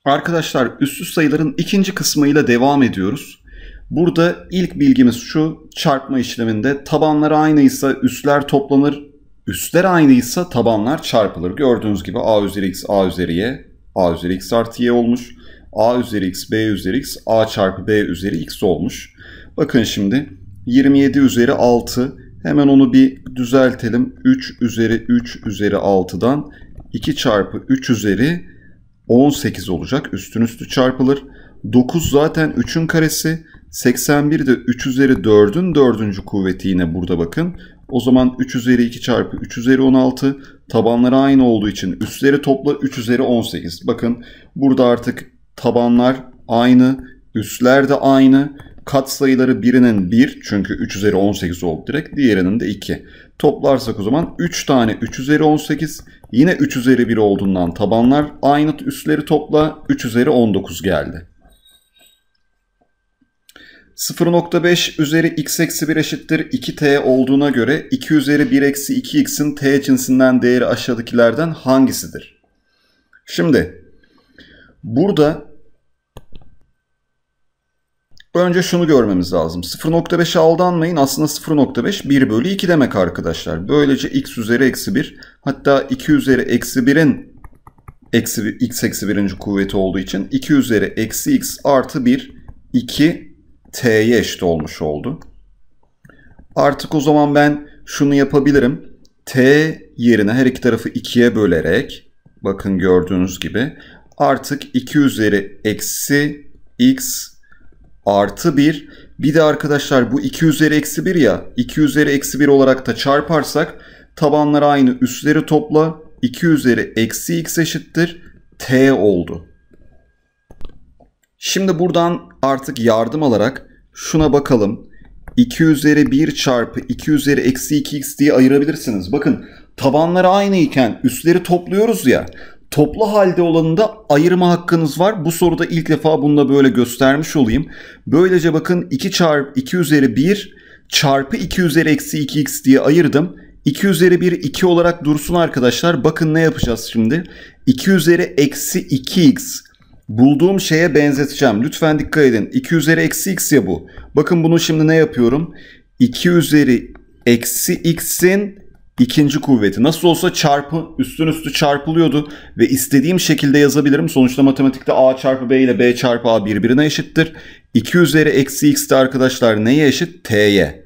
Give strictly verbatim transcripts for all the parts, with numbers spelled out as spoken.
Arkadaşlar üssü sayıların ikinci kısmıyla devam ediyoruz. Burada ilk bilgimiz şu: çarpma işleminde tabanlar aynıysa üsler toplanır, üsler aynıysa tabanlar çarpılır. Gördüğünüz gibi a üzeri x, a üzeri y, a üzeri x artı y olmuş. A üzeri x, b üzeri x, a çarpı b üzeri x olmuş. Bakın şimdi yirmi yedi üzeri altı, hemen onu bir düzeltelim. üç üzeri üç üzeri altıdan iki çarpı üç üzeri on sekiz olacak. Üstün üstü çarpılır. dokuz zaten üçün karesi. seksen bir de üç üzeri dördün dördüncü kuvveti yine burada bakın. O zaman üç üzeri iki çarpı üç üzeri on altı. Tabanları aynı olduğu için üstleri topla üç üzeri on sekiz. Bakın burada artık tabanlar aynı, üstler de aynı. Katsayıları birinin bir, çünkü üç üzeri on sekiz oldu direkt. Diğerinin de iki. Toplarsak o zaman üç tane üç üzeri on sekiz. Yine üç üzeri bir olduğundan tabanlar aynı, üstleri topla üç üzeri on dokuz geldi. sıfır nokta beş üzeri x eksi bir eşittir iki t olduğuna göre iki üzeri bir eksi iki x'in t cinsinden değeri aşağıdakilerden hangisidir? Şimdi burada önce şunu görmemiz lazım. sıfır nokta beşe aldanmayın. Aslında sıfır nokta beş bir bölü iki demek arkadaşlar. Böylece x üzeri eksi bir, hatta iki üzeri eksi birin eksi x eksi birinci kuvveti olduğu için iki üzeri eksi x artı bir, iki t'ye eşit olmuş oldu. Artık o zaman ben şunu yapabilirim. T yerine her iki tarafı ikiye bölerek, bakın gördüğünüz gibi, artık iki üzeri eksi x artı bir. Bir de arkadaşlar bu iki üzeri eksi bir ya, iki üzeri eksi bir olarak da çarparsak tabanlar aynı, üstleri topla iki üzeri eksi x eşittir t oldu. Şimdi buradan artık yardım alarak şuna bakalım. iki üzeri bir çarpı iki üzeri eksi iki x diye ayırabilirsiniz. Bakın tabanları aynı iken üstleri topluyoruz ya. Toplu halde olanında ayırma hakkınız var. Bu soruda ilk defa bunu da böyle göstermiş olayım. Böylece bakın iki çarpı iki üzeri bir çarpı iki üzeri eksi iki x diye ayırdım. iki üzeri bir iki olarak dursun arkadaşlar. Bakın ne yapacağız şimdi? iki üzeri eksi iki x bulduğum şeye benzeteceğim. Lütfen dikkat edin. iki üzeri eksi x ya bu. Bakın bunu şimdi ne yapıyorum? iki üzeri eksi x'in İkinci kuvveti. Nasıl olsa çarpı üstün üstü çarpılıyordu ve istediğim şekilde yazabilirim. Sonuçta matematikte a çarpı b ile b çarpı a birbirine eşittir. iki üzeri eksi x de arkadaşlar neye eşit? T'ye.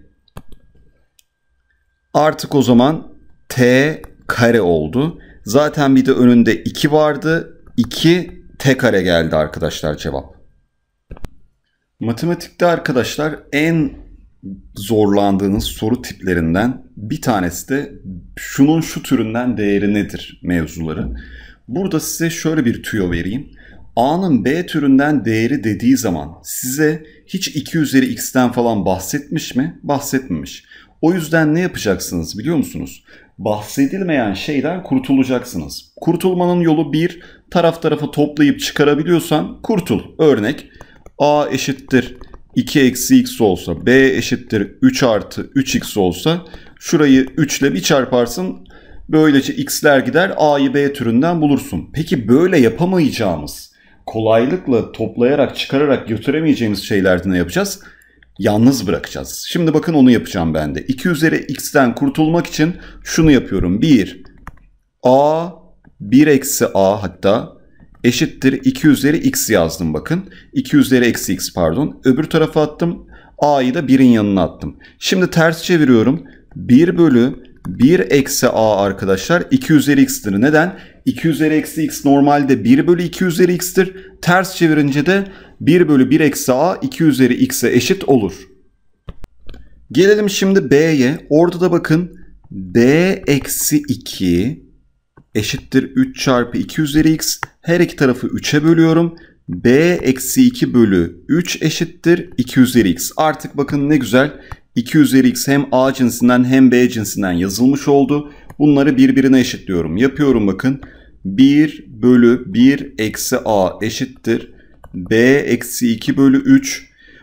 Artık o zaman t kare oldu. Zaten bir de önünde iki vardı. iki t kare geldi arkadaşlar cevap. Matematikte arkadaşlar en zorlandığınız soru tiplerinden bir tanesi de şunun şu türünden değeri nedir mevzuları. Burada size şöyle bir tüyo vereyim. A'nın B türünden değeri dediği zaman size hiç iki üzeri x'ten falan bahsetmiş mi? Bahsetmemiş. O yüzden ne yapacaksınız biliyor musunuz? Bahsedilmeyen şeyden kurtulacaksınız. Kurtulmanın yolu bir, taraf tarafa toplayıp çıkarabiliyorsan kurtul. Örnek A eşittir iki eksi x olsa, b eşittir üç artı üç x olsa, şurayı üç ile bir çarparsın. Böylece x'ler gider, a'yı b türünden bulursun. Peki böyle yapamayacağımız, kolaylıkla toplayarak çıkararak götüremeyeceğimiz şeylerde ne yapacağız? Yalnız bırakacağız. Şimdi bakın onu yapacağım ben de. iki üzeri x'ten kurtulmak için şunu yapıyorum. bir, a, bir eksi a hatta eşittir iki üzeri x yazdım bakın. iki üzeri eksi x pardon. Öbür tarafa attım. A'yı da birin yanına attım. Şimdi ters çeviriyorum. bir bölü bir eksi a arkadaşlar iki üzeri x'tir. Neden? iki üzeri eksi x normalde bir bölü iki üzeri x'tir. Ters çevirince de bir bölü bir eksi a iki üzeri x'e eşit olur. Gelelim şimdi b'ye. Orada da bakın b eksi iki eşittir üç çarpı iki üzeri x. Her iki tarafı üçe bölüyorum. B eksi iki bölü üç eşittir iki üzeri x. Artık bakın ne güzel. iki üzeri x hem a cinsinden hem b cinsinden yazılmış oldu. Bunları birbirine eşitliyorum. Yapıyorum bakın. bir bölü bir eksi a eşittir b eksi iki bölü üç.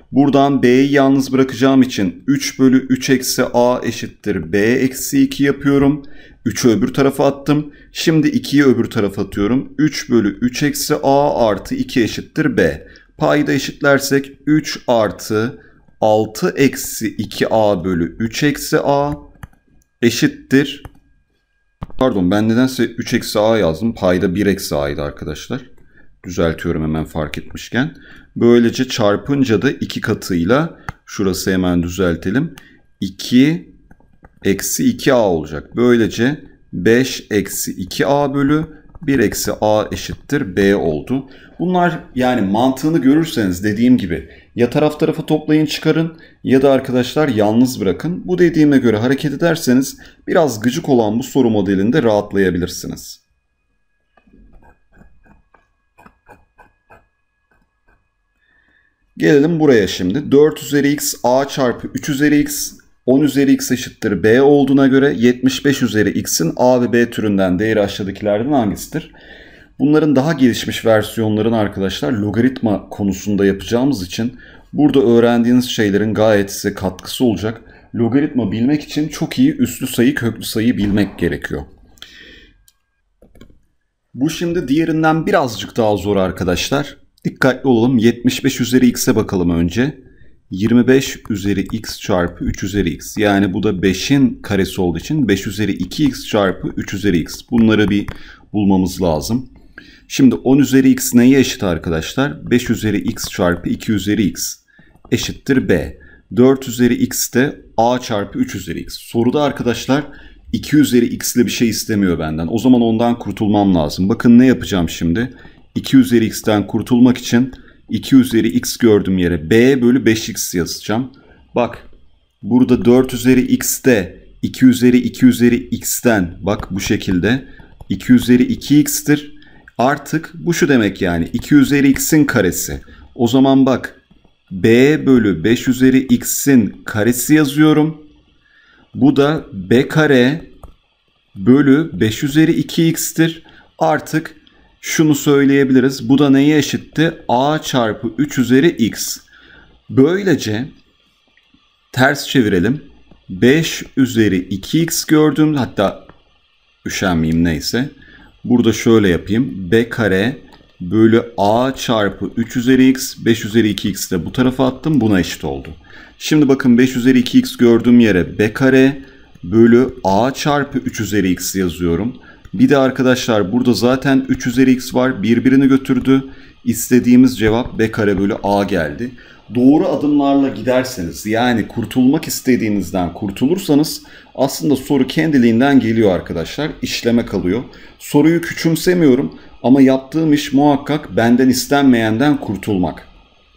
Buradan B'yi yalnız bırakacağım için üç bölü üç eksi A eşittir B eksi iki yapıyorum. üçü öbür tarafa attım. Şimdi ikiyi öbür tarafa atıyorum. üç bölü üç eksi A artı iki eşittir B. Payda eşitlersek üç artı altı eksi iki A bölü üç eksi A eşittir. Pardon, ben nedense üç eksi A yazdım. Payda bir eksi A'ydı arkadaşlar. Düzeltiyorum hemen fark etmişken. Böylece çarpınca da iki katıyla, şurası hemen düzeltelim, iki eksi iki A olacak. Böylece beş eksi iki A bölü bir eksi A eşittir B oldu. Bunlar, yani mantığını görürseniz dediğim gibi ya taraf tarafa toplayın çıkarın ya da arkadaşlar yalnız bırakın. Bu dediğime göre hareket ederseniz biraz gıcık olan bu soru modelinde rahatlayabilirsiniz. Gelelim buraya şimdi. dört üzeri x A çarpı üç üzeri x on üzeri x eşittir B olduğuna göre yetmiş beş üzeri x'in A ve B türünden değeri aşağıdakilerden hangisidir? Bunların daha gelişmiş versiyonlarını arkadaşlar logaritma konusunda yapacağımız için burada öğrendiğiniz şeylerin gayet size katkısı olacak. Logaritma bilmek için çok iyi üslü sayı, köklü sayı bilmek gerekiyor. Bu şimdi diğerinden birazcık daha zor arkadaşlar. Dikkatli olalım. yetmiş beş üzeri x'e bakalım önce. yirmi beş üzeri x çarpı üç üzeri x. Yani bu da beşin karesi olduğu için beş üzeri iki x çarpı üç üzeri x. Bunları bir bulmamız lazım. Şimdi on üzeri x neye eşit arkadaşlar? beş üzeri x çarpı iki üzeri x eşittir B. dört üzeri x de A çarpı üç üzeri x. Soruda arkadaşlar iki üzeri x ile bir şey istemiyor benden. O zaman ondan kurtulmam lazım. Bakın ne yapacağım şimdi? iki üzeri x'ten kurtulmak için iki üzeri x gördüğüm yere B bölü beş x yazacağım. Bak burada dört üzeri x'te iki üzeri iki üzeri x'ten, bak bu şekilde iki üzeri iki x'tir. Artık bu şu demek, yani iki üzeri x'in karesi. O zaman bak B bölü beş üzeri x'in karesi yazıyorum. Bu da B kare bölü beş üzeri iki x'tir. Artık şunu söyleyebiliriz. Bu da neye eşitti? A çarpı üç üzeri x. Böylece ters çevirelim. beş üzeri iki x gördüm. Hatta üşenmeyeyim, neyse. Burada şöyle yapayım. B kare bölü A çarpı üç üzeri x. beş üzeri iki x de bu tarafa attım. Buna eşit oldu. Şimdi bakın beş üzeri iki x gördüğüm yere B kare bölü A çarpı üç üzeri x yazıyorum. Bir de arkadaşlar burada zaten üç üzeri x var. Birbirini götürdü. İstediğimiz cevap B kare bölü A geldi. Doğru adımlarla giderseniz, yani kurtulmak istediğinizden kurtulursanız aslında soru kendiliğinden geliyor arkadaşlar. İşleme kalıyor. Soruyu küçümsemiyorum ama yaptığım iş muhakkak benden istenmeyenden kurtulmak.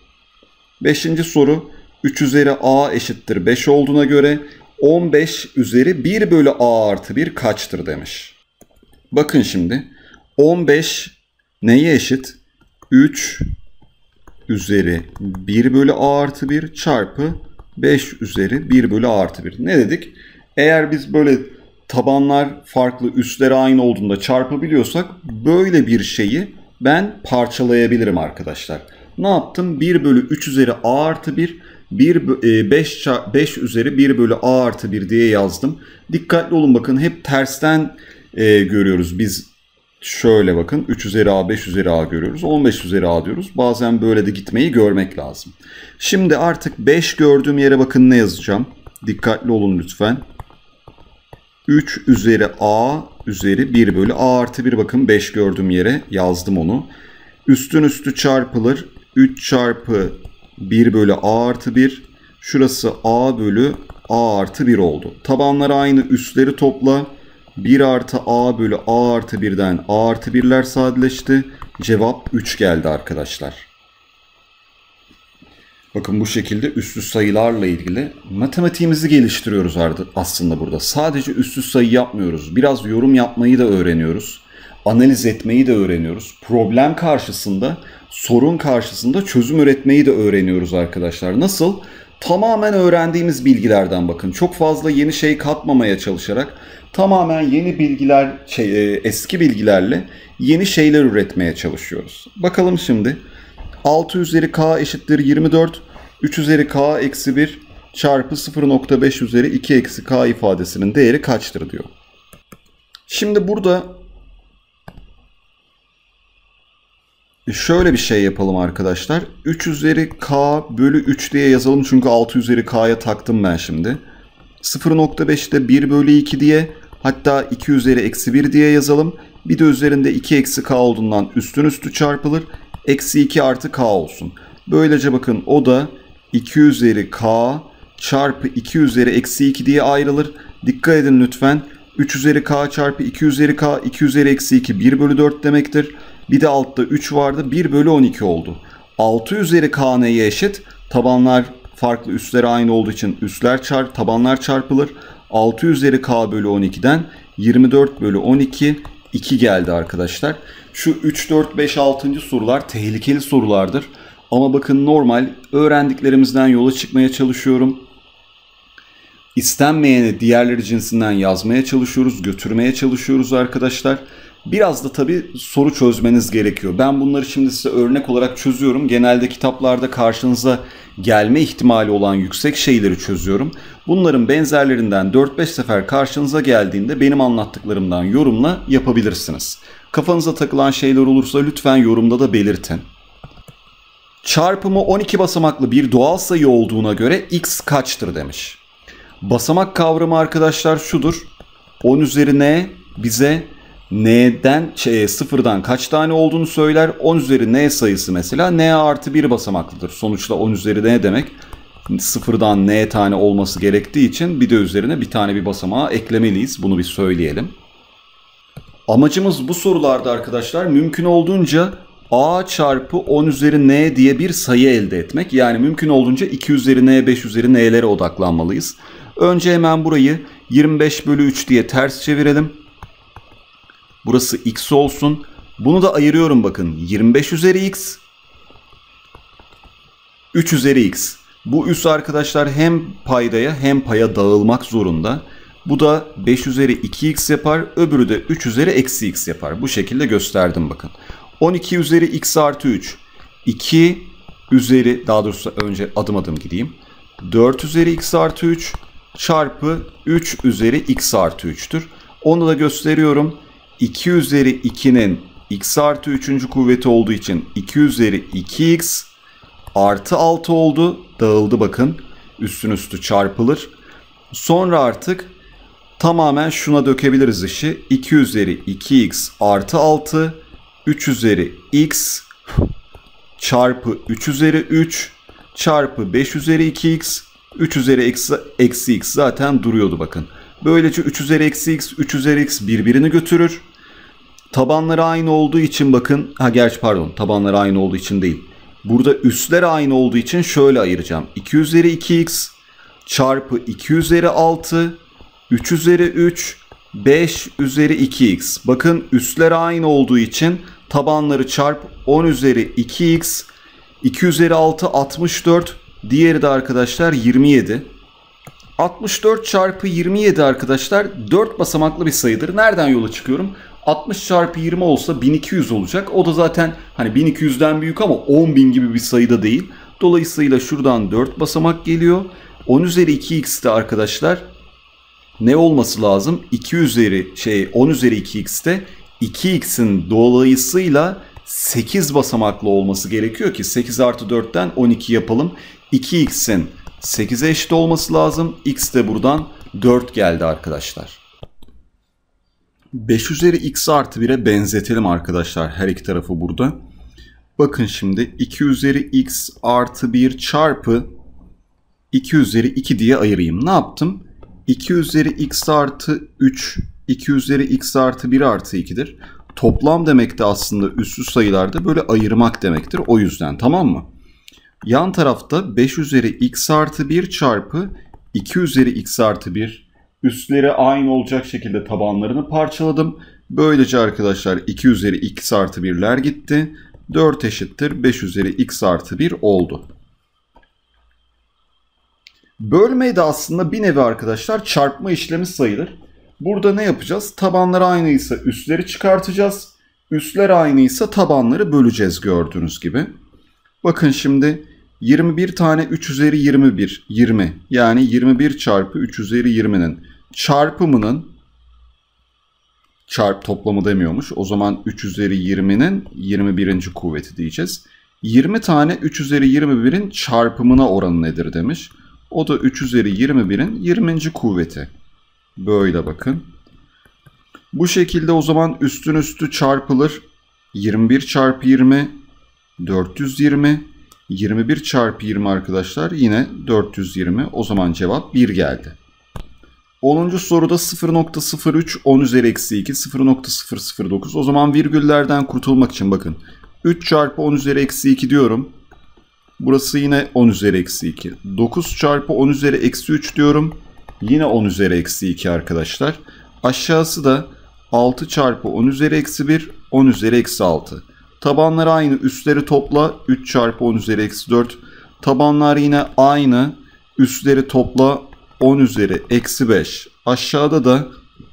Beşinci soru. üç üzeri A eşittir beş olduğuna göre on beş üzeri bir bölü A artı bir kaçtır demiş. Bakın şimdi on beş neye eşit? üç üzeri bir bölü A artı bir çarpı beş üzeri bir bölü A artı bir. Ne dedik? Eğer biz böyle tabanlar farklı, üstleri aynı olduğunda çarpabiliyorsak böyle bir şeyi ben parçalayabilirim arkadaşlar. Ne yaptım? bir bölü üç üzeri A artı bir, beş, beş üzeri bir bölü A artı bir diye yazdım. Dikkatli olun, bakın hep tersten e, görüyoruz. Biz şöyle bakın üç üzeri A, beş üzeri A görüyoruz. on beş üzeri A diyoruz. Bazen böyle de gitmeyi görmek lazım. Şimdi artık beş gördüğüm yere bakın ne yazacağım. Dikkatli olun lütfen. üç üzeri A üzeri bir bölü A artı bir, bakın beş gördüğüm yere yazdım onu. Üstün üstü çarpılır. üç çarpı bir bölü A artı bir. Şurası A bölü A artı bir oldu. Tabanlar aynı, üstleri topla. bir artı A bölü A artı birden A artı birler sadeleşti. Cevap üç geldi arkadaşlar. Bakın bu şekilde üstsüz sayılarla ilgili matematiğimizi geliştiriyoruz aslında burada. Sadece üstsüz sayı yapmıyoruz. Biraz yorum yapmayı da öğreniyoruz. Analiz etmeyi de öğreniyoruz. Problem karşısında, sorun karşısında çözüm üretmeyi de öğreniyoruz arkadaşlar. Nasıl? Tamamen öğrendiğimiz bilgilerden bakın. Çok fazla yeni şey katmamaya çalışarak tamamen yeni bilgiler, şey, eski bilgilerle yeni şeyler üretmeye çalışıyoruz. Bakalım şimdi. altı üzeri k eşittir yirmi dört. üç üzeri k eksi bir çarpı sıfır nokta beş üzeri iki eksi k ifadesinin değeri kaçtır diyor. Şimdi burada şöyle bir şey yapalım arkadaşlar. üç üzeri k bölü üç diye yazalım çünkü altı üzeri k'ya taktım ben şimdi. sıfır nokta beşte bir bölü iki diye, hatta iki üzeri eksi bir diye yazalım. Bir de üzerinde iki eksi k olduğundan üstün üstü çarpılır. Eksi iki artı k olsun. Böylece bakın o da iki üzeri k çarpı iki üzeri eksi iki diye ayrılır. Dikkat edin lütfen. üç üzeri k çarpı iki üzeri k, iki üzeri eksi iki bir bölü dört demektir. Bir de altta üç vardı, bir bölü on iki oldu. altı üzeri k neye eşit? Tabanlar farklı, üstleri aynı olduğu için üstler çarp, tabanlar çarpılır. altı üzeri k bölü on iki'den yirmi dört bölü on iki, iki geldi arkadaşlar. Şu üç, dört, beş, altıncı sorular tehlikeli sorulardır. Ama bakın normal öğrendiklerimizden yola çıkmaya çalışıyorum. İstenmeyeni diğerleri cinsinden yazmaya çalışıyoruz, götürmeye çalışıyoruz arkadaşlar. Biraz da tabii soru çözmeniz gerekiyor. Ben bunları şimdi size örnek olarak çözüyorum. Genelde kitaplarda karşınıza gelme ihtimali olan yüksek şeyleri çözüyorum. Bunların benzerlerinden dört beş sefer karşınıza geldiğinde benim anlattıklarımdan yorumla yapabilirsiniz. Kafanıza takılan şeyler olursa lütfen yorumda da belirtin. Çarpımı on iki basamaklı bir doğal sayı olduğuna göre x kaçtır demiş. Basamak kavramı arkadaşlar şudur. on üzeri n bize n'den şey, sıfırdan kaç tane olduğunu söyler. on üzeri n sayısı mesela n artı bir basamaklıdır. Sonuçta on üzeri n demek sıfırdan n tane olması gerektiği için bir de üzerine bir tane bir basamağı eklemeliyiz. Bunu bir söyleyelim. Amacımız bu sorularda arkadaşlar mümkün olduğunca a çarpı on üzeri n diye bir sayı elde etmek. Yani mümkün olduğunca iki üzeri n, beş üzeri n'lere odaklanmalıyız. Önce hemen burayı yirmi beş bölü üç diye ters çevirelim. Burası x olsun. Bunu da ayırıyorum bakın. yirmi beş üzeri x, üç üzeri x. Bu üs arkadaşlar hem paydaya hem paya dağılmak zorunda. Bu da beş üzeri iki x yapar. Öbürü de üç üzeri eksi x yapar. Bu şekilde gösterdim bakın. on iki üzeri x artı üç. iki üzeri, daha doğrusu önce adım adım gideyim. dört üzeri x artı üç çarpı üç üzeri x artı üç'tür. Onu da gösteriyorum. iki üzeri iki'nin x artı üçüncü kuvveti olduğu için iki üzeri iki x artı altı oldu. Dağıldı bakın. Üstün üstü çarpılır. Sonra artık tamamen şuna dökebiliriz işi. iki üzeri iki x artı altı, üç üzeri x çarpı üç üzeri üç çarpı beş üzeri iki x, üç üzeri eksi, eksi x zaten duruyordu bakın. Böylece üç üzeri eksi x, üç üzeri x birbirini götürür. Tabanları aynı olduğu için bakın, ha gerçi pardon tabanları aynı olduğu için değil. Burada üstler aynı olduğu için şöyle ayıracağım. iki üzeri iki x çarpı iki üzeri altı, üç üzeri üç, beş üzeri iki x. Bakın üstler aynı olduğu için tabanları çarp on üzeri iki x, iki üzeri altı altmış dört, diğeri de arkadaşlar yirmi yedi. altmış dört çarpı yirmi yedi arkadaşlar dört basamaklı bir sayıdır. Nereden yola çıkıyorum? altmış çarpı yirmi olsa bin iki yüz olacak. O da zaten hani bin iki yüzden büyük ama on bin gibi bir sayıda değil. Dolayısıyla şuradan dört basamak geliyor. on üzeri iki x'te arkadaşlar ne olması lazım? iki üzeri şey on üzeri iki x'te iki x'in dolayısıyla sekiz basamaklı olması gerekiyor ki sekiz artı dört'ten on iki yapalım. iki x'in sekize eşit olması lazım. X de buradan dört geldi arkadaşlar. beş üzeri x artı bir'e benzetelim arkadaşlar her iki tarafı burada. Bakın şimdi iki üzeri x artı bir çarpı iki üzeri iki diye ayırayım. Ne yaptım? iki üzeri x artı üç, iki üzeri x artı bir artı iki'dir. Toplam demek de aslında üssü sayılarda böyle ayırmak demektir. O yüzden, tamam mı? Yan tarafta beş üzeri x artı bir çarpı iki üzeri x artı bir. Üstleri aynı olacak şekilde tabanlarını parçaladım. Böylece arkadaşlar iki üzeri x artı bir'ler gitti. dört eşittir beş üzeri x artı bir oldu. Bölmeyi de aslında bir nevi arkadaşlar çarpma işlemi sayılır. Burada ne yapacağız? Tabanlar aynıysa üstleri çıkartacağız. Üstler aynıysa tabanları böleceğiz gördüğünüz gibi. Bakın şimdi yirmi bir tane üç üzeri yirmi bir, yirmi. Yani yirmi bir çarpı üç üzeri yirminin çarpımının, çarp toplamı demiyormuş. O zaman üç üzeri yirminin yirmi birinci kuvveti diyeceğiz. yirmi tane üç üzeri yirmi birin çarpımına oranı nedir demiş. O da üç üzeri yirmi birin yirminci kuvveti. Böyle bakın. Bu şekilde o zaman üstün üstü çarpılır. yirmi bir çarpı yirmi, dört yüz yirmi. yirmi bir çarpı yirmi arkadaşlar yine dört yüz yirmi. O zaman cevap bir geldi. onuncu soruda sıfır nokta sıfır üç, on üzeri eksi iki, sıfır nokta sıfır sıfır dokuz. O zaman virgüllerden kurtulmak için bakın. üç çarpı on üzeri eksi iki diyorum. Burası yine on üzeri eksi iki. dokuz çarpı on üzeri eksi üç diyorum. Yine on üzeri eksi iki arkadaşlar. Aşağısı da altı çarpı on üzeri eksi bir, on üzeri eksi altı. Tabanlar aynı, üstleri topla, üç çarpı on üzeri eksi dört. Tabanlar yine aynı, üstleri topla, on üzeri eksi beş. Aşağıda da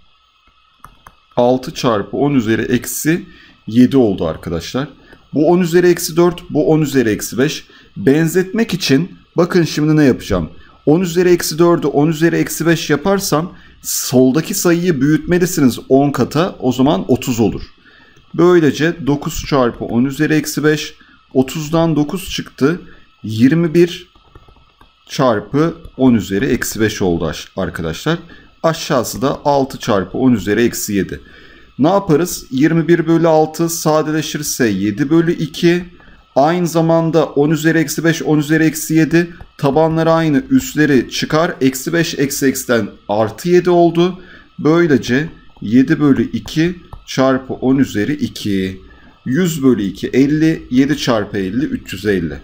altı çarpı on üzeri eksi yedi oldu arkadaşlar. Bu on üzeri eksi dört, bu on üzeri eksi beş. Benzetmek için bakın şimdi ne yapacağım. on üzeri eksi dördü on üzeri eksi beş yaparsam soldaki sayıyı büyütmelisiniz on kata, o zaman otuz olur. Böylece dokuz çarpı on üzeri eksi beş, otuzdan dokuz çıktı. yirmi bir çarpı on üzeri eksi beş oldu arkadaşlar. Aşağısı da altı çarpı on üzeri eksi yedi. Ne yaparız? yirmi bir bölü altı sadeleşirse yedi bölü iki. Aynı zamanda on üzeri eksi beş, on üzeri eksi yedi. Tabanları aynı, üstleri çıkar. Eksi beş eksi eksiden artı yedi oldu. Böylece yedi bölü iki çarpı on üzeri iki. yüz bölü iki, elli. yedi çarpı elli, üç yüz elli.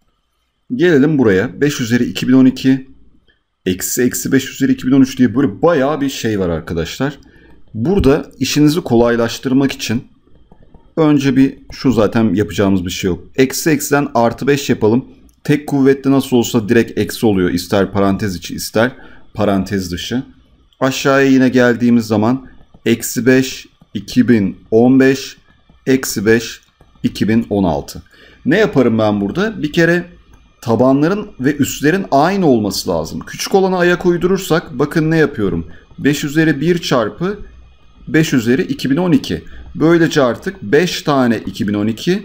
Gelelim buraya. beş üzeri iki bin on iki. Eksi eksi beş üzeri iki bin on üç diye böyle bayağı bir şey var arkadaşlar. Burada işinizi kolaylaştırmak için önce bir şu zaten yapacağımız bir şey yok. Eksi eksiden artı beş yapalım. Tek kuvvetli nasıl olsa direkt eksi oluyor. İster parantez içi ister parantez dışı. Aşağıya yine geldiğimiz zaman eksi beş iki bin on beş eksi beş iki bin on altı. Ne yaparım ben burada? Bir kere tabanların ve üstlerin aynı olması lazım. Küçük olana ayak uydurursak bakın ne yapıyorum. beş üzeri bir çarpı beş üzeri iki bin on iki. Böylece artık beş tane iki bin on iki.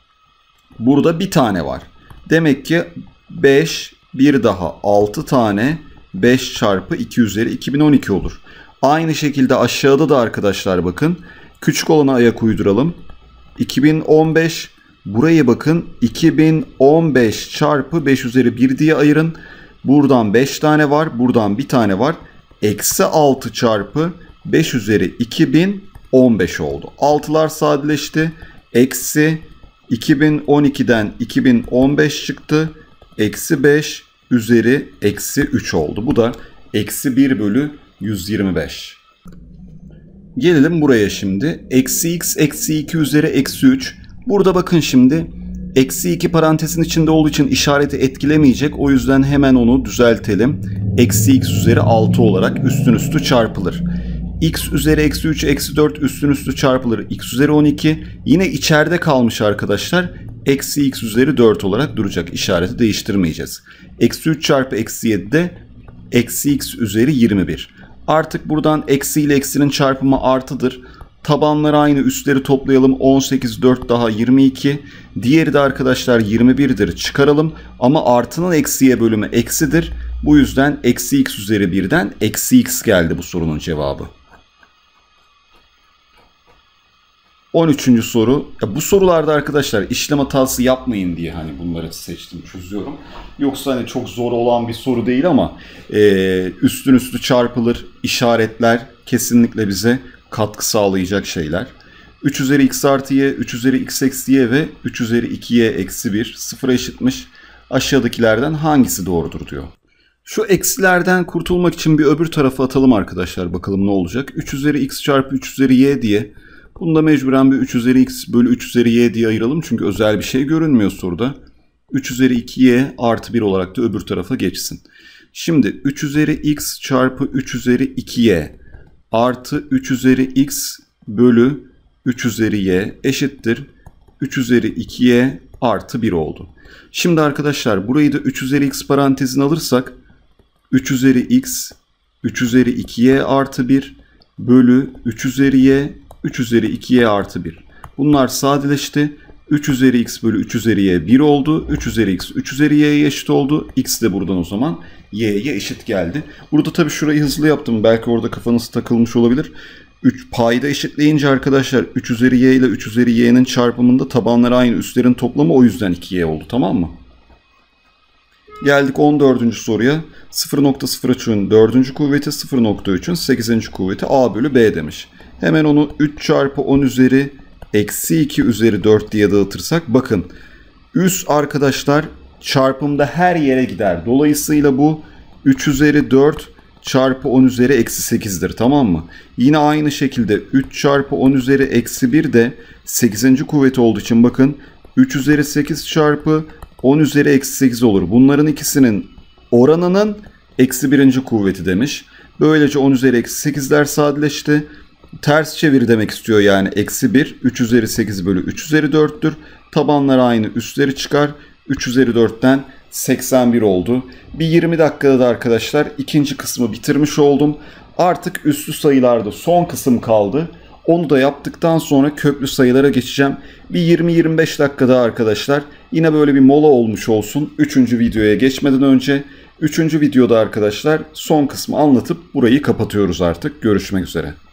Burada bir tane var. Demek ki beş, bir daha altı tane beş çarpı iki üzeri iki bin on iki olur. Aynı şekilde aşağıda da arkadaşlar bakın. Küçük olana ayak uyduralım. iki bin on beş. Burayı bakın iki bin on beş çarpı beş üzeri bir diye ayırın. Buradan beş tane var. Buradan bir tane var. Eksi altı çarpı beş üzeri iki bin on beş oldu. altılar sadeleşti. Eksi iki bin on ikiden iki bin on beş çıktı. Eksi beş üzeri eksi üç oldu. Bu da eksi bir bölü yüz yirmi beş. Gelelim buraya şimdi. Eksi x eksi iki üzeri eksi üç. Burada bakın şimdi. Eksi iki parantezin içinde olduğu için işareti etkilemeyecek. O yüzden hemen onu düzeltelim. Eksi x üzeri altı olarak üstün üstü çarpılır. X üzeri eksi üç eksi dört üstün üstü çarpılır. X üzeri on iki. Yine içeride kalmış arkadaşlar. Eksi x üzeri dört olarak duracak. İşareti değiştirmeyeceğiz. Eksi üç çarpı eksi yedi de eksi x üzeri yirmi bir. Artık buradan eksi ile eksinin çarpımı artıdır. Tabanlar aynı, üstleri toplayalım. on sekiz, dört daha yirmi iki. Diğeri de arkadaşlar yirmi birdir. Çıkaralım. Ama artının eksiye bölümü eksidir. Bu yüzden eksi x üzeri birden eksi x geldi bu sorunun cevabı. on üçüncü soru. Ya bu sorularda arkadaşlar işlem hatası yapmayın diye hani bunları seçtim, çözüyorum. Yoksa hani çok zor olan bir soru değil ama e, üstün üstü çarpılır işaretler kesinlikle bize katkı sağlayacak şeyler. üç üzeri x artı y, üç üzeri x eksi y ve üç üzeri iki y eksi bir sıfıra eşitmiş. Aşağıdakilerden hangisi doğrudur diyor. Şu eksilerden kurtulmak için bir öbür tarafa atalım arkadaşlar. Bakalım ne olacak. üç üzeri x çarpı üç üzeri y diye. Bunu da mecburen bir üç üzeri x bölü üç üzeri y diye ayıralım. Çünkü özel bir şey görünmüyor soruda. üç üzeri iki y artı bir olarak da öbür tarafa geçsin. Şimdi üç üzeri x çarpı üç üzeri iki y artı üç üzeri x bölü üç üzeri y eşittir. üç üzeri iki y artı bir oldu. Şimdi arkadaşlar burayı da üç üzeri x parantezine alırsak üç üzeri x, üç üzeri iki y artı bir bölü üç üzeri y, üç üzeri iki y artı bir. Bunlar sadeleşti. üç üzeri x bölü üç üzeri y bir oldu. üç üzeri x üç üzeri y'ye eşit oldu. X de buradan o zaman y'ye eşit geldi. Burada tabii şurayı hızlı yaptım. Belki orada kafanız takılmış olabilir. üç payda eşitleyince arkadaşlar üç üzeri y ile üç üzeri y'nin çarpımında tabanları aynı, üstlerin toplamı, o yüzden iki y oldu, tamam mı? Geldik on dördüncü soruya. sıfır nokta sıfır üçün dördüncü kuvveti, sıfır nokta üçün sekizinci kuvveti a bölü b demiş. Hemen onu üç çarpı on üzeri eksi iki üzeri dört diye dağıtırsak bakın üst arkadaşlar çarpımda her yere gider. Dolayısıyla bu üç üzeri dört çarpı on üzeri eksi sekizdir, tamam mı? Yine aynı şekilde üç çarpı on üzeri eksi bir de sekizinci kuvveti olduğu için bakın üç üzeri sekiz çarpı on üzeri eksi sekiz olur. Bunların ikisinin oranının eksi birinci kuvveti demiş. Böylece on üzeri eksi sekizler sadeleşti. Ters çevir demek istiyor yani eksi bir. üç üzeri sekiz bölü üç üzeri dörttür. Tabanlar aynı, üstleri çıkar. üç üzeri dörtten seksen bir oldu. Bir yirmi dakikada da arkadaşlar ikinci kısmı bitirmiş oldum. Artık üslü sayılarda son kısım kaldı. Onu da yaptıktan sonra köklü sayılara geçeceğim. Bir yirmi yirmi beş dakikada arkadaşlar yine böyle bir mola olmuş olsun. Üçüncü videoya geçmeden önce. Üçüncü videoda arkadaşlar son kısmı anlatıp burayı kapatıyoruz artık. Görüşmek üzere.